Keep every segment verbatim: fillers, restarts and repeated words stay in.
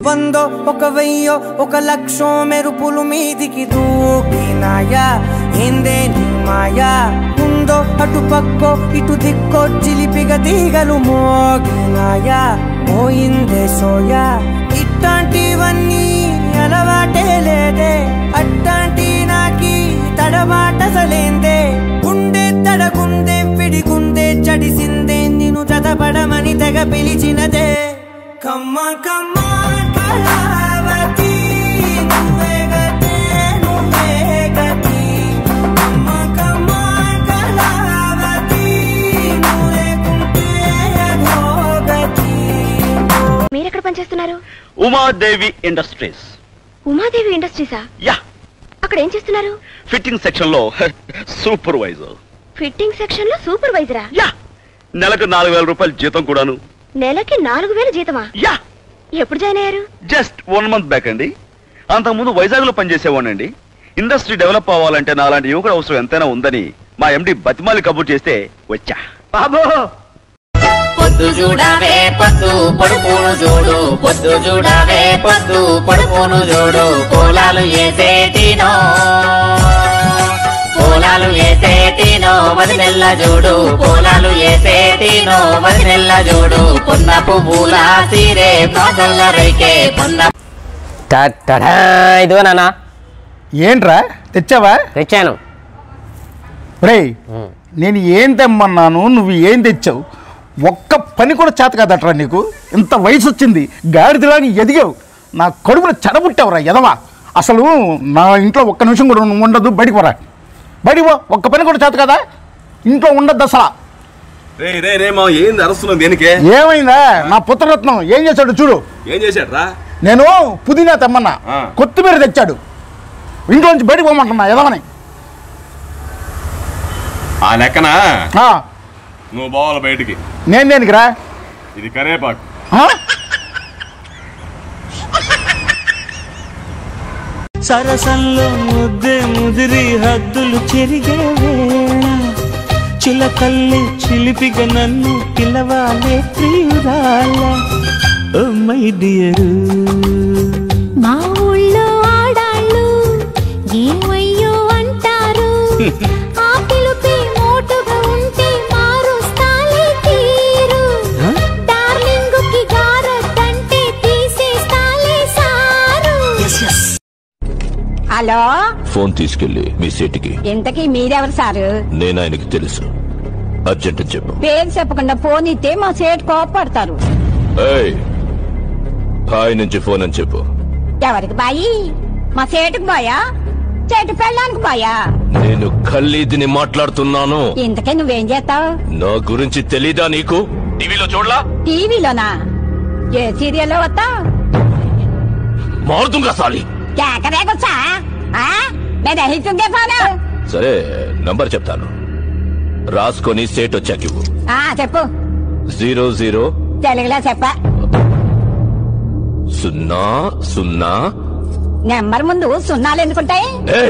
వందో ఒక వెయ్యో ఒక లక్షో మెరుపులు మీదికి దూకినాయా ఏందే నీ మాయా ఉందో అటు పక్కో ఇటు దిక్కో చిలిపిగ తీగలు మోగినాయా పోయిందే సోయా ఇట్లాంటివన్నీ అలవాటే లేదే అట్లాంటి నాకి తడబాటసలేందే గుండె తడగుందే విడిగుందే చడిసిందే నిన్ను చదపడమని తెగ పిలిచినదే కమ్మ కమ్మ కళావతి నువ్వే గతే నువ్వే గతి కమ్మ కమ్మ కళావతి నువ్వే కుంటే అధోగతి. మీరెక్కడ పనిచేస్తున్నారు? ఉమాదేవి ఇండస్ట్రీస్. ఉమాదేవి ఇండస్ట్రీసా? యా. అక్కడ ఏం చేస్తున్నారు? ఫిట్టింగ్ సెక్షన్ లో సూపర్వైజర్. ఫిట్టింగ్ సెక్షన్ లో సూపర్వైజరా? యా. నెలకు నాలుగు వేల రూపాయలు జీతం కూడాను. నెలకి నాలుగు వేల జీతమా? యా. ఎప్పుడు జాయిన్ అయ్యారు? జస్ట్ వన్ మంత్ బ్యాక్ అండి. అంతకుముందు వైజాగ్ లో పనిచేసేవాడినండి. ఇండస్ట్రీ డెవలప్ అవ్వాలంటే నాలాంటి యువకుడు అవసరం ఎంతైనా ఉందని మా ఎండి బతిమాలి కబుర్ చేస్తే వచ్చా. బాబు పొద్దు చూడవే పొద్దు పడుకోను చూడు పొద్దు చూడవే పొద్దు పడుకోను చూడు పొలాలు ఏసేటినో పొలాలు ఏసేటినో వదినెల్ల చూడు పొలాలు ఏసేటినో వదినెల్ల చూడు పొన్న పువ్వుల తీరే మొదల రైకే పొన్న. ఇదిగో నాన్న. ఏంట్రా తెచ్చావా? తెచ్చాను. రే నేను ఏం తెమ్మన్నాను, నువ్వు ఏం తెచ్చావు? ఒక్క పని కూడా చేత కాదట్రా నీకు. ఇంత వయసు వచ్చింది, గాడిదలాగా ఎదిగావు, నా కడుపులో చెడబుట్టావురా ఎదవా. అసలు నా ఇంట్లో ఒక్క నిమిషం కూడా ఉండదు, బయటికి పోరా. బయటికి పో, ఒక్క పని కూడా చేత కదా, ఇంట్లో ఉండద్దు అసలు. ఏమైందా? నా పుత్రరత్నం ఏం చేశాడు చూడు. ఏం చేశాడు రా? నేను పుదీనా తెమ్మన్నా, కొత్తిమీర తెచ్చాడు. ఇంట్లో నుంచి బయటకు పోమంటున్నా ఎదవని. ఆ లెక్కన నువ్వు పోవాలి బయటికి. నేను దేనికి రా? ఇది కరేపాకు. సరసంలో ముద్దే ముదిరి హద్దులు చెరిగే వేళ చిలకల్లి చిలిపిగా నన్ను పిలవాలే ప్రియురాల. Oh my dear. మా ఊళ్ళో ఆడాళ్ళు ఏమయ్యో అంటారు, ఆ పిలుపే మోటుగా ఉంటే మారుస్తాలే తీరు. డార్లింగ్ కి గారడంటే తీసేస్తాలే సారు. హలో, ఫోన్ తీసుకెళ్లి మీ సీటుకి. ఇంతకీ మీరెవరు సారు? నేను ఆయనకి తెలుసు, అర్జెంట్ అని చెప్పు. పేరు చెప్పకుండా ఫోన్ ఇస్తే మా సేటు కోపడతారు. బాయ్ నుంచి ఫోన్ అని చెప్పు. ఎవరికి బాయి? మా సేటుకు బాయా, సేటు పెళ్ళానికి బాయా? నేను ఖల్లీదిని మాట్లాడుతున్నాను. ఇంతకే నువ్వేం చేస్తావు? నా గురించి తెలీదా నీకు? టీవీలో చూడలా? టీవీలోనా? ఏ సీరియల్లో వస్తా? మారుతుంగా సాలి. సరే నంబర్ చెప్తాను, రాసుకొని సేట్ వచ్చాకి చెప్పు. జీరో జీరో తెలుగులో చెప్ప. సున్నా సున్నా. నెంబర్ ముందు సున్నాలు ఎందుకుంటాయి?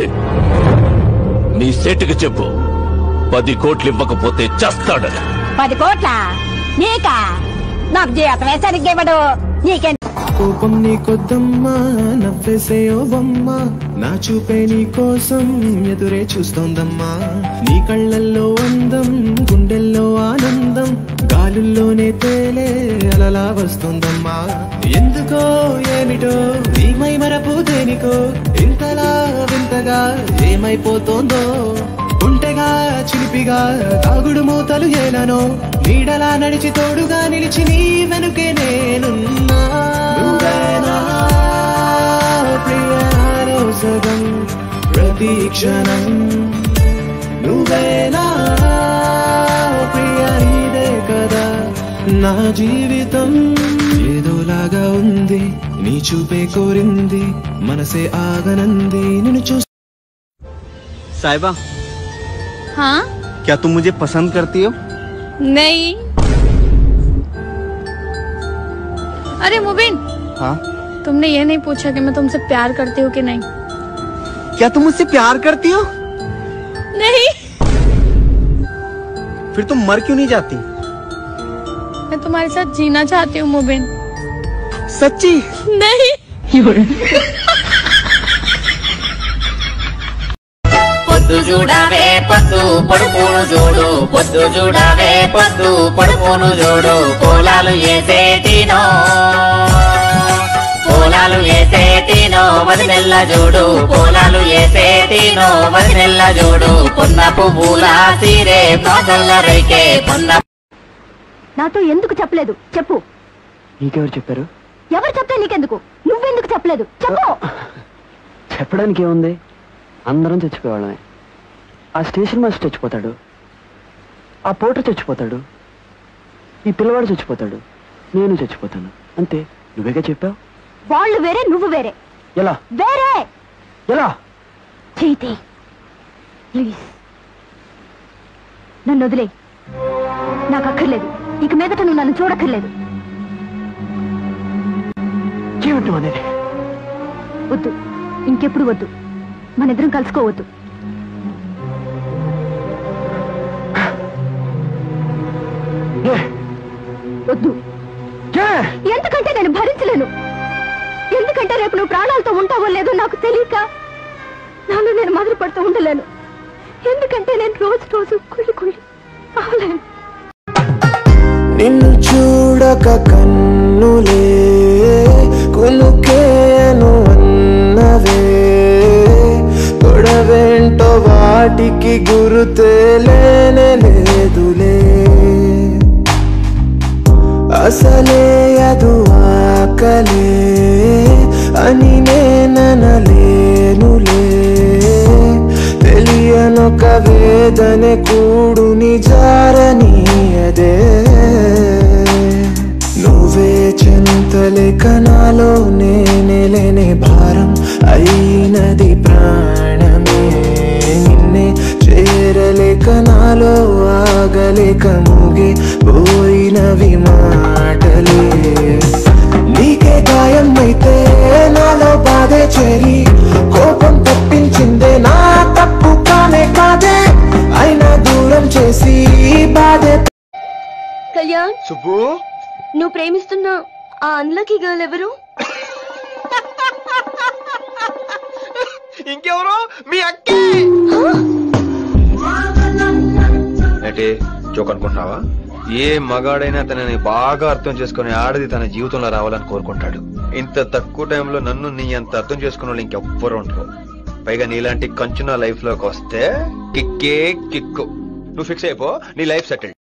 మీ సేటుకి చెప్పు, పది కోట్లు ఇవ్వకపోతే చస్తాడని. పది కోట్ల నీకా? నాకు జీవితమే సరిగ్గా ఇవ్వడు. నీకే కోపం నీకొద్దమ్మా, నవ్వేసేయో బొమ్మ, నా చూపే నీ కోసం ఎదురే చూస్తోందమ్మా. నీ కళ్ళల్లో అందం, గుండెల్లో ఆనందం, గాలుల్లోనే తేలే అలలా వస్తోందమ్మా. ఎందుకో ఏమిటో నీ మై మరపు దేనికో ఇంతలా వింతగా ఏమైపోతోందో. ఒంటెగా చిలిపిగా తాగుడు మూతలు ఏలనో, నీడలా నడిచి తోడుగా నిలిచి నీ వెనుకే నేనున్నా. ప్రియాలో సగం ప్రతీక్షణం నువ్వేనా ప్రియా, ఇదే కదా నా జీవితం. ఏదోలాగా ఉంది నీ చూపే కోరింది, మనసే ఆగనంది నిన్ను చూసి. साहिबा, हाँ? क्या तुम मुझे पसंद करती हो? नहीं। अरे मुबिन, हाँ? तुमने ये नहीं पूछा कि मैं तुमसे प्यार करती हूँ कि नहीं? क्या तुम मुझसे प्यार करती हो? नहीं। फिर तुम मर क्यों नहीं जाती? मैं तुम्हारे साथ जीना चाहती हूँ मुबिन। सच्ची? नहीं। పొద్దు చూడవే పొద్దు పడుకోను చూడు పొద్దు చూడవే పొద్దు పడుకోను చూడు పొలాలు ఏసేటినో పొలాలు ఏసేటినో వదినెల్ల చూడు పొలాలు ఏసేటినో వదినెల్ల చూడు పొన్న పువ్వుల సీరే మోదల్ల రైకే పొన్న. నాతో ఎందుకు చెప్పలేదు చెప్పు. నీకెవరు చెప్పారు? ఎవరు చెప్తే నీకెందుకు? నువ్వెందుకు చెప్పలేదు చెప్పు. చెప్పడానికి ఏముంది, అందరం చచ్చిపోయేవాళ్ళమే. ఆ స్టేషన్ మాస్టర్ చచ్చిపోతాడు, ఆ పోటర్ చచ్చిపోతాడు, ఈ పిల్లవాడు చచ్చిపోతాడు, నేను చచ్చిపోతాను, అంతే. నువ్వేగా చెప్పావు. వాళ్ళు వేరే నువ్వు వేరే. ఎలా వేరే ఎలా? చైతి ప్లీజ్ నన్ను వదిలే. నాకు అక్కర్లేదు, ఇక మీదట నువ్వు నన్ను చూడక్కర్లేదు. ఏమిటం అనేది? వద్దు, ఇంకెప్పుడు వద్దు. మనిద్దరం కలుసుకోవద్దు. వద్దు. ఎందుకంటే నేను భరించలేను. ఎందుకంటే రేపు నువ్వు ప్రాణాలతో ఉంటావో లేదో నాకు తెలియక నాలో నేను మొదలు పడుతూ ఉండలేను. ఎందుకంటే నేను రోజు రోజు కుళ్ళి కుళ్ళి అవలేను. నిన్ను చూడక కన్నులే కునుకేను అన్నవే గొడవేంటో వాటికి గురుతేలేనే లేదులే. అసలే అదు ఆకలే అని నేననలేనులే. తెలియనొక వేదనే కూడుని జారనీయదే. నువ్వే చింతలేక నాలో నేనెలేనే భారం అయినది ప్రాణమే. నిన్నే చేరలేక నాలో ఆగలేక ముగి పోయినవి మాటలే. నీకే గాయం అయితే నాలో బాధే చేరి కోపం తప్పించిందే నా తప్పు కానే కాదే. అయినా దూరం చేసి బాధే. కళ్యాణ్, సుబ్బు, నువ్వు ప్రేమిస్తున్న ఆ అన్లకీ గర్ల్ ఎవరు? ఇంకెవరు? మీ అక్కే. అంటే జోక్ అనుకుంటున్నావా? ఏ మగాడైనా తనని బాగా అర్థం చేసుకుని ఆడది తన జీవితంలో రావాలని కోరుకుంటాడు. ఇంత తక్కువ టైంలో నన్ను నీ అంత అర్థం చేసుకున్న వాళ్ళు ఇంకెవ్వరు ఉంటారు. పైగా నీలాంటి కంచు నా లైఫ్ లోకి వస్తే కిక్కే కిక్కు. నువ్వు ఫిక్స్ అయిపో, నీ లైఫ్ సెటిల్.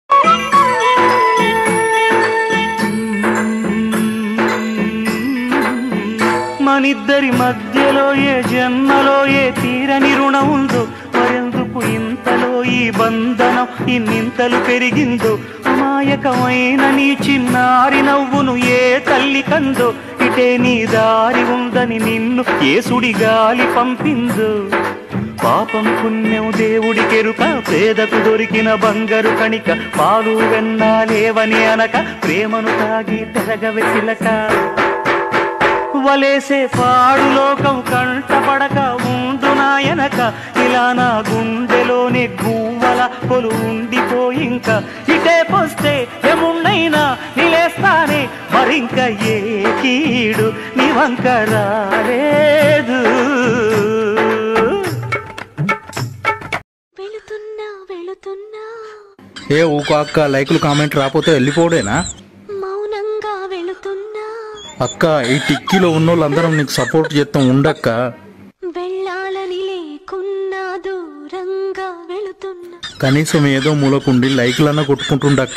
మనిద్దరి మధ్యలో ఏ జన్మలో ఏ తీరని రుణం ఉందో, మరెందుకు ఇంతలో ఈ బంధనం ఇన్నింతలు పెరిగిందో. అమాయకమైన నీ చిన్నారి నవ్వును ఏ తల్లి కందో. ఇటే నీ దారి ఉందని నిన్ను ఏ సుడి గాలి పంపిందో. పాపం పుణ్యం దేవుడికెరుక, పేదకు దొరికిన బంగారు కణిక. పాలు వెన్నాలేవని అనక ప్రేమను తాగి తెరగవె చిలక. వలేసే పాడు లోకం కంటపడక ఉండు నాయనక. ఇలా నా గుండెలోనే గువ్వల కొలు ఉండిపోయింక. ఇటే పోస్తే ఏముండైనా నిలేస్తానే, మరింక ఏ కీడు నీ వంక రాలేదు. వెళుతున్నా వెళుతున్నా ఏ ఊకో అక్క, లైకులు కామెంట్ రాకపోతే వెళ్ళిపోడేనా? మౌనంగా వెళుతున్నా అక్క, ఈ టిక్కీలో ఉన్న వాళ్ళందరం నీకు సపోర్ట్ చేస్తాం ఉండక్క. వెళ్ళాలని లేకున్నా దూరంగా వెళుతున్నా. కనీసం ఏదో మూలకుండి లైకులన్నా కొట్టుకుంటుండక్క.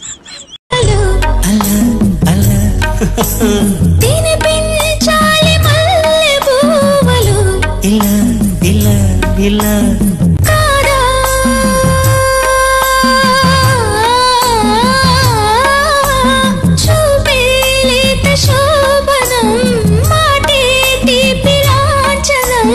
తినిపించాలి మల్లె పువ్వులు ఇలా ఇలా ఇలా కాదా. చూపేలేత శోభనం మాటేటి పిలాంఛనం.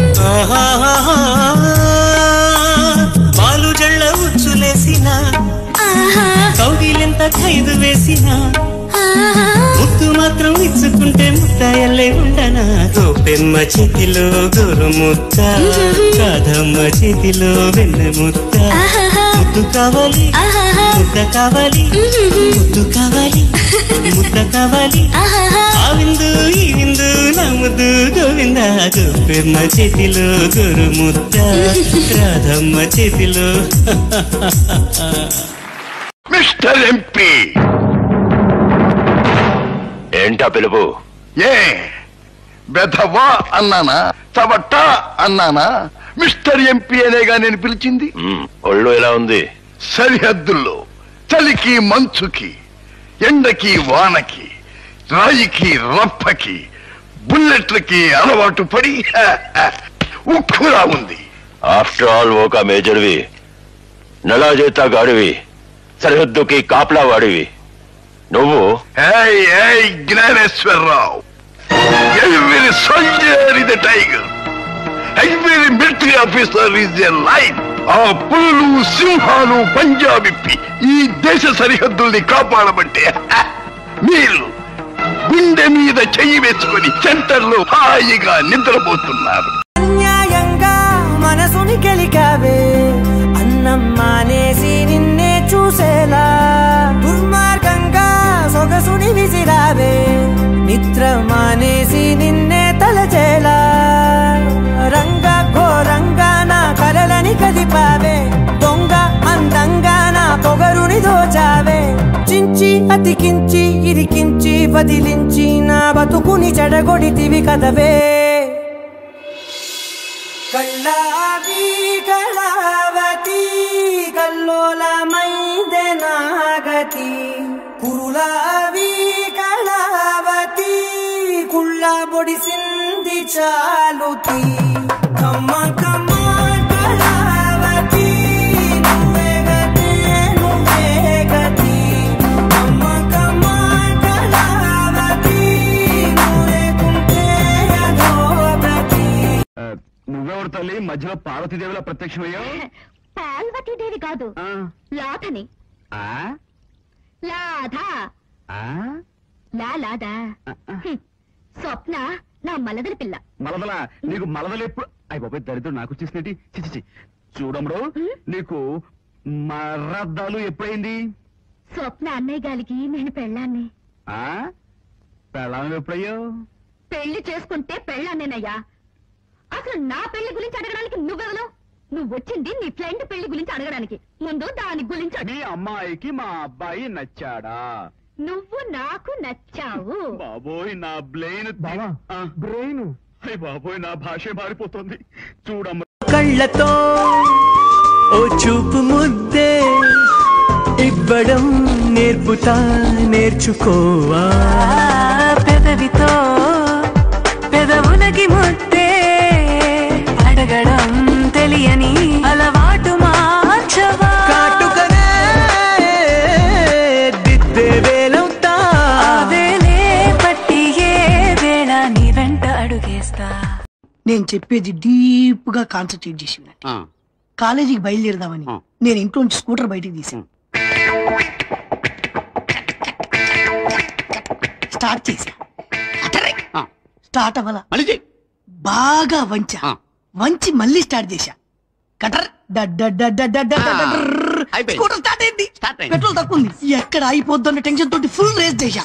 పాలు జళ్ళ ఉచ్చులేసిన కౌగిలెంత ఖైదు వేసిన ముత్తు మాత్రం ఇచ్చుకుంటే ముత్తాయల్లే ఉండనా. గోపెమ్మ చేతిలో గోరు ముత్త, కాదమ్మ చేతిలో వెన్న ముత్త. ముద్దు కావాలి ముద్ద కావాలి ముద్దు కావాలి ముద్ద కావాలి ఆ విందు ఈ విందు నా ముద్దు గోవింద గోపెమ్మ చేతిలో గురు ముద్ద రాధమ్మ చేతిలో మిస్టర్ ఎంపీ ఏంటా పిలుపు? ఏ బెధవా అన్నానా, చవట్టా అన్నానా? మిస్టర్ ఎంపీ అనేగా నేను పిలిచింది. ఒళ్ళు ఎలా ఉంది? సరిహద్దుల్లో చలికి మంచుకి ఎండకి వానకి రాయికి రప్పకి బుల్లెట్లకి అలవాటు పడి ఉక్కులా ఉంది. ఆఫ్టర్ ఆల్ ఒక మేజర్వి, నెలా చేతా గాడివి, సరిహద్దుకి కాపలా వాడివి నువ్వు. Gnaneswararao, every soldier is a tiger, every military officer is a lion. ఆ పులులు సింహాలు పంజాబిప్పి ఈ దేశ సరిహద్దుల్ని కాపాడబట్టే మీరు గుండె మీద చెయ్యి వేసుకుని సెంటర్ లో హాయిగా నిద్రపోతున్నారు. న్యాయంగా మనసుని గెలికావే, అన్నం మానేసి నిన్నే చూసేలా దుర్మార్గంగా సొగసుని విసిరావే, నిద్ర మానేసి నిన్నే తలచేలా రంగ ఘోరంగా నా కలలని కదిపావే, దొంగ అందంగా నా పొగరుని దోచావే, చించి అతికించి ఇరికించి వదిలించి నా బతుకుని చెడగొడితివి కదవే. కళ్ళావి కళావతి కల్లోలమైందే నాగతి, కురులావి కళావతి కుళ్ళ బొడిసింది చాలుతి. కమ్మ కమ్మ కళావతి నువ్వే గతి నువ్వే గతి, కమ్మ కమ్మ కళావతి నువ్వే కుంటే అధోగతి. నువ్వెవరు తల్లి మధ్యలో పార్వతీదేవిలా ప్రత్యక్షమయ్యావు? పార్వతీదేవి కాదు, లాథని. లాధా లా లాదా స్వప్న నా మలదలి పిల్ల. మలదల నీకు మలదలు ఎప్పుడు? అయ్యి బాబాయ్ దరిద్రం నాకు వచ్చేసినట్టు. చిచి చూడముడు, నీకు మరద్దాలు ఎప్పుడైంది? స్వప్న అన్నయ్య గాలికి నేను పెళ్ళాన్ని. పెళ్ళాను ఎప్పుడయ్యావు? పెళ్లి చేసుకుంటే పెళ్ళాన్నేనయ్యా. అసలు నా పెళ్లి గురించి అడగడానికి నువ్వెవరు? నువ్వు వచ్చింది నీ ఫ్రెండ్ పెళ్లి గురించి అడగడానికి, ముందు దాని గురించి. నీ అమ్మాయికి మా అబ్బాయి నచ్చాడా? నువ్వు నాకు నచ్చావు. బాబోయ్ నా బ్రెయిన్ బ్రెయిన్ అయ్యి బాబోయ్ నా భాషే మారిపోతుంది. చూడమ్మ కళ్ళతో ఓ చూపు ముద్దే ఇవ్వడం నేర్పుతా నేర్చుకోవా, పెదవితో పెదవులకి ముద్దే అడగడం తెలియని అలవాటు మార్చవా, కాటుకనే దిద్దే వేలవుతా వేలే పట్టి ఏ వేళ నీ వెంట అడుగేస్తా. నేను చెప్పేది డీప్ గా కాన్సన్ట్రేట్ చేసి కాలేజీకి బయలుదేరదామని నేను ఇంట్లో నుంచి స్కూటర్ బయటికి తీసాను, స్టార్ట్ చేశా, స్టార్ట్ అవ్వాల బాగా వంచా, వంచి మళ్ళీ స్టార్ట్ చేశా, కటర్ స్కూటర్ స్టార్ట్ అయింది, పెట్రోల్ తక్కువ ఉంది, ఎక్కడ అయిపోద్దు టెన్షన్ తోటి ఫుల్ రేస్ చేశా,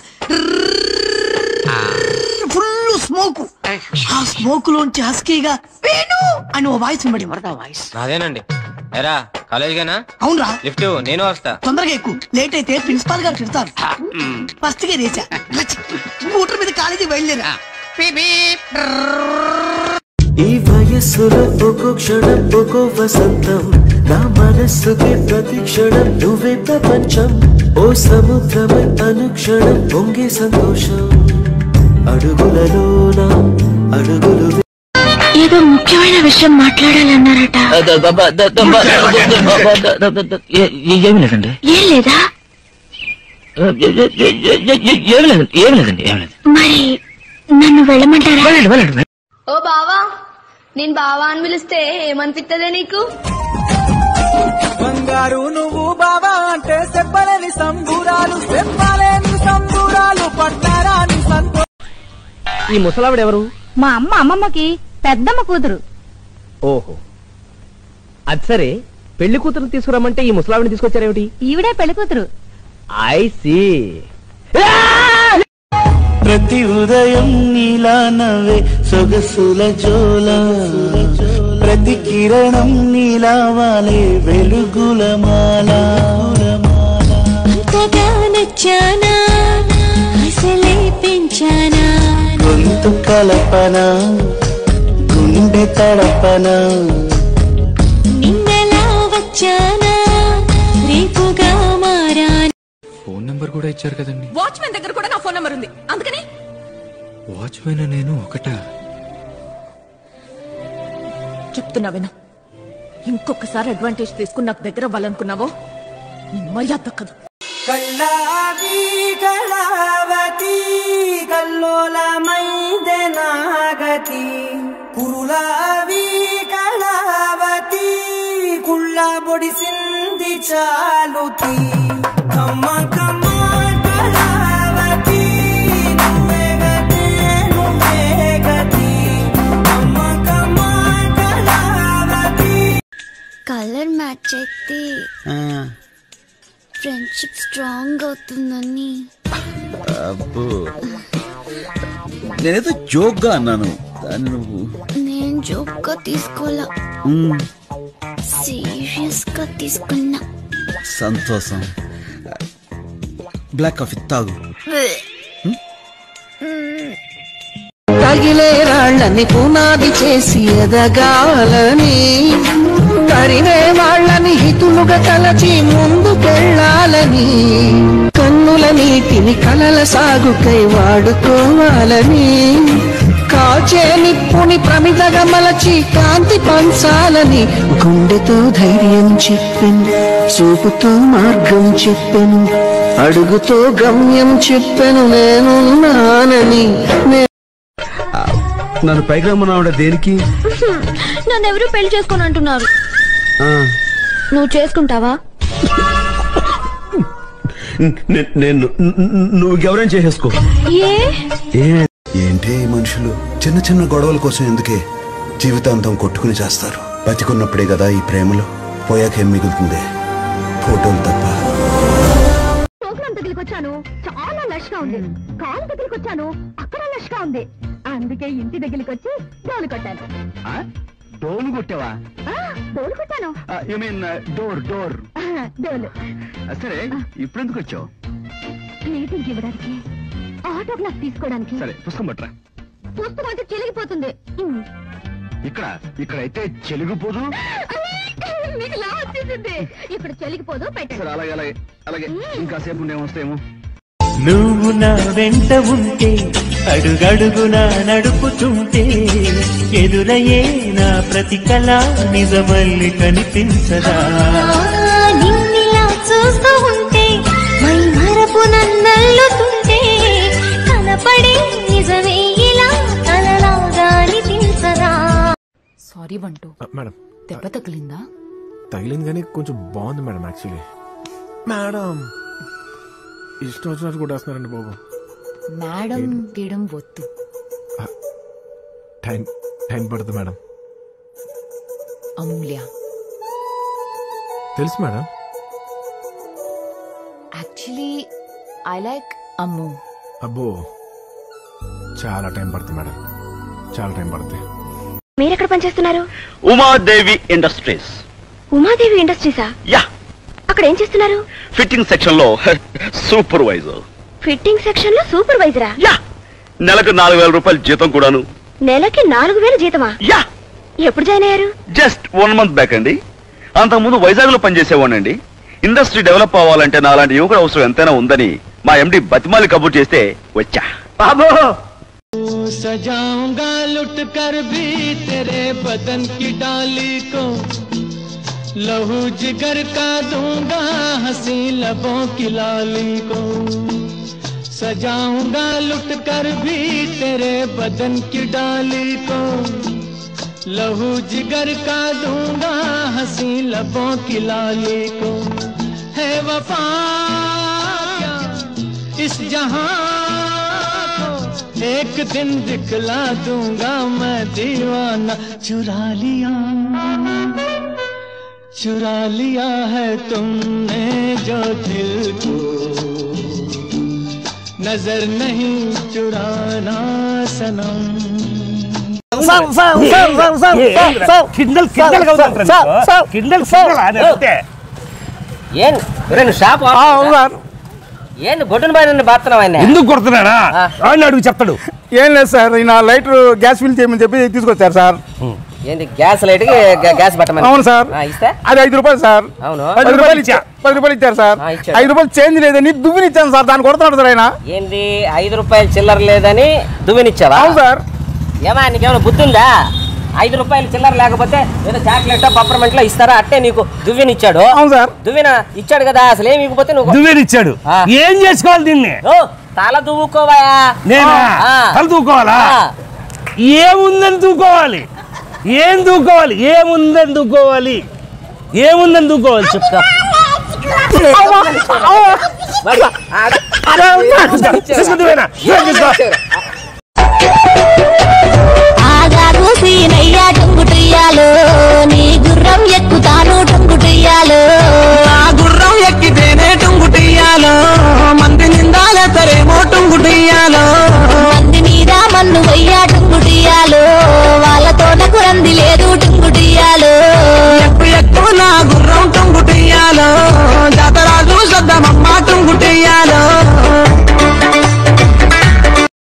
ఫుల్ స్మోక్, ఆ స్మోక్ లోంచి హస్కీగా వేణు అని ఓ వాయిస్ వినబడి వాయిస్ అదేనండి. ఎరా కాలేజీగానా? అవునరా, లిఫ్ట్ నేను వస్తా. తొందరగా ఎక్కువ, లేట్ అయితే ప్రిన్సిపాల్ గారు తిడతారు. ఫస్ట్ గా రేసా, స్కూటర్ మీద కాలేజీ బయలుదేరా. ఈ వయస్సులో ఒక్కో క్షణం ఒక్కో వసంతం, నా మనస్సుకి ప్రతి క్షణం నువ్వే ప్రపంచం, ఓ సముద్రమై అనుక్షణం పొంగే సంతోషం, అడుగులలోన అడుగులు. ఏదో ముఖ్యమైన విషయం మాట్లాడాలన్నారట. ఏమి లేదండి. ఏం లేదా? ఏమి లేదండి ఏమి లేదండి ఏమి లేదు. మరి నన్ను వెళ్ళమంటారా? వెళ్ళండి. ఓ బావా, నేను బావా అని పిలిస్తే ఏమనిపిస్తుందే నీకు? బంగారు నువ్వు బావా అంటే చెప్పలేని సంబూరాలు, చెప్పలేని సంబూరాలు పట్టారాని సంతో. ఈ ముసలావిడెవరు? మా అమ్మ అమ్మమ్మకి పెద్దమ్మ కూతురు. ఓహో, అది సరే. పెళ్లి కూతురు తీసుకురమ్మంటే ఈ ముసలావిని తీసుకొచ్చారేమిటి? ఈవిడే పెళ్లి కూతురు. I see. ప్రతి ఉదయం నీలా నవ్వే సొగసుల జోల, ప్రతి కిరణం నీలా వాలే వెలుగుల మాల. అంతగా నచ్చానా అసలే పెంచానా, గొంతు కలపన గుండె తడపన, నిన్నలా వచ్చానా రేపుగా మారానా. ఫోన్ నెంబర్ కూడా ఇచ్చారు కదండి. వాచ్మెన్ దగ్గర కూడా నా ఫోన్ నెంబర్ ఉంది, అందుకని వాచ్మెన్ నేను ఒకటా? చెప్తున్నా విను. ఇంకొకసారి అడ్వాంటేజ్ తీసుకుని నాకు దగ్గర అవ్వాలనుకున్నావో మర్యాద దక్కదు. కళ్ళావి కళావతి కల్లోలమైందే నాగతి, కురులావి కళావతి కుళ్ళ బొడిసింది చాలుతి. కమ్మ కమ్మ కళావతి నువ్వే గతే నువ్వే గతి, కమ్మ కమ్మ కళావతి. కలర్ మ్యాచ్ అయితే ఫ్రెండ్షిప్ స్ట్రాంగ్ అవుతుందని. అబ్బో, నేనేదో జోక్ గా అన్నాను. నువ్వు నేను జోక్ గా తీసుకోవాలా, సీరియస్ గా తీసుకున్నా. సంతోషం. బ్లాక్ కాఫీ తాగు. తగిలే రాళ్ళని పునాది చేసి ఎదగాలని, తరిమే వాళ్ళని హితులుగా తలచి ముందుకెళ్ళాలని, కన్నుల నీటిని కలల సాగుకై వాడుకోవాలని, కాచే నిప్పుని ప్రమిదగా మలచి కాంతి పంచాలని, గుండెతో ధైర్యం చెప్పెను, చూపుతో మార్గం చెప్పెను, అడుగుతో గమ్యం చెప్పెను నేనున్నానని. నన్ను పైకి రమ్మన్నావుడా దేనికి? నన్ను ఎవరు పెళ్లి చేసుకొని అంటున్నారు. నువ్వు చేసుకుంటావా? నేను నువ్వు ఎవరైనా చేసేసుకో. ఏంటి మనుషులు చిన్న చిన్న గొడవల కోసం ఎందుకే జీవితాంతం కొట్టుకుని చేస్తారు? బతికున్నప్పుడే కదా ఈ ప్రేమలో, పోయాక ఏం మిగులుతుంది? ఫోటోలు తప్ప. ప్రోగ్రామ్ దగ్గరికి వచ్చాను, చాలా లష్ గా ఉంది. కాల్ దగ్గరికి వచ్చాను, అక్కడ లష్ గా ఉంది. అందుకే ఇంటి దగ్గరికి వచ్చి డోలు కొట్టాను. డోలు కొట్టావా? డోలు కొట్టాను. యు మీన్ డోర్ డోర్ డోలు. సరే, ఇప్పుడు ఎందుకు వచ్చావు? మీటింగ్ ఇవ్వడానికి, ఆటోగ్రాఫ్ తీసుకోవడానికి. సరే, పుస్తకం పట్టరా. పుస్తకం అయితే చెలిగిపోతుంది. ఇక్కడ ఇక్కడైతే చెలిగిపోదు. మీకు లా వచ్చేసింది. ఇక్కడ చెలిగిపోదు, పెట్టండి. సరే, అలాగే అలాగే అలాగే. ఇంకాసేపు నేను వస్తేమో. నువ్వు నా వెంట ఉంటే, అడుగడుగునా నడుపుతుంటే, ఎదురయ్యే నా ప్రతి కళ నిజమల్లి కనిపించదా? నిన్నిలా చూస్తూ ఉంటే, మై మరపు నన్నల్లుతుంటే, కనపడే నిజమే ఇలా కలలాగా అనిపించదా? సారీ బంటు, మేడం దెబ్బ తగిలిందా? తగిలింది కానీ కొంచెం బాగుంది మేడం. యాక్చువల్లీ మేడం ఇష్టం వచ్చినట్టు కూడా వస్తున్నారండి బాబు. మేడం గీయడం వద్దు. టైం టైం పడుతుంది మేడం. అమూల్య తెలుసు madam. Actually I like Ammu. అబ్బో, చాలా టైం పడుతుంది మేడం, చాలా టైం పడుతుంది. మీరెక్కడ పనిచేస్తున్నారు? ఉమాదేవి ఇండస్ట్రీస్. ఉమాదేవి ఇండస్ట్రీసా? యా. అక్కడ ఏం చేస్తున్నారు? ఫిట్టింగ్ సెక్షన్ లో సూపర్వైజర్. ఫిట్టింగ్ సెక్షన్ లో సూపర్వైజరా? యా. నెలకు నాలుగు వేల రూపాయలు జీతం కూడాను. నెలకి నాలుగు వేలు జీతమా? యా. ఎప్పుడు జాయిన్ అయ్యారు? జస్ట్ వన్ మంత్ బ్యాక్ అండి. అంతకుముందు వైజాగ్ లో పనిచేసేవాడినండి. ఇండస్ట్రీ డెవలప్ అవ్వాలంటే నాలాంటి యువకుడు అవసరం ఎంతైనా ఉందని మా ఎండి బతిమాలి కబుర్ చేస్తే వచ్చా. బాబు सजाऊंगा लुट कर भी तेरे बदन की डाली को, लहू जिगर का दूंगा हंसी लबों की लाली को, सजाऊंगा लुट कर भी तेरे बदन की डाली को, लहू जिगर का दूंगा हंसी लबों की लाली को, है वफा क्या इस जहां एक दिन दिखला दूंगा मैं दीवाना, चुरा लिया चुरा लिया है तुमने जो दिल को नजर नहीं चुराना सनम కిండల్ కిండల్ కిండల్ ఏం షాప్ ఏంది బొడ్డున పైన బాత్తున్నావు ఆయన ఎందుకు కొడుతున్నాడా ఆయన అడుగు చెప్తాడు. ఏం లేదు సార్, ఈయన లైటర్ గ్యాస్ ఫిల్ చేయమని చెప్పి తీసుకొచ్చారు సార్. ఏంది గ్యాస్ లైట్ గ్యాస్ పెట్టమని? అవును సార్. ఇస్తే అది ఐదు రూపాయలు సార్. అవును పది రూపాయలు ఇచ్చా పది రూపాయలు ఇచ్చారు సార్. ఐదు రూపాయలు చేంజ్ లేదని దువ్వినిచ్చాను సార్. దాన్ని కొడుతున్నాడు సార్ ఆయన. ఏంది ఐదు రూపాయలు చిల్లర లేదని దువ్వినిచ్చావా? అవును సార్. ఏమా నీకేమైనా బుద్ధి ఉందా? ఐదు రూపాయలు చిల్లర లేకపోతే ఏదో చాక్లెట్ పప్పర్మెంట్ లో ఇస్తారా? అట్టే నీకు దువ్వినిచ్చాడు. అవును సార్. దువ్విన ఇచ్చాడు కదా, అసలు ఏమి ఇవ్వకపోతే నువ్వు దువ్వినిచ్చాడు. ఏం చేసుకోవాలి దీన్ని? తల దువ్వుకోవాయా? నేనా తల దూకోవాలా? ఏముందని దూకోవాలి? ఏం దూకోవాలి? ఏముందని దూకోవాలి? ఏముందని దూకోవాలి చెప్తా. ఆగాగు సీనయ్యా టంగుటయ్యాలో నీ గుర్రం ఎక్కుతాను టంగుటయ్యాలో ఆ గుర్రం ఎక్కితేనే టంగుటయ్యాలో మంది నిందాలే సరేమో టంగుటయ్యాలో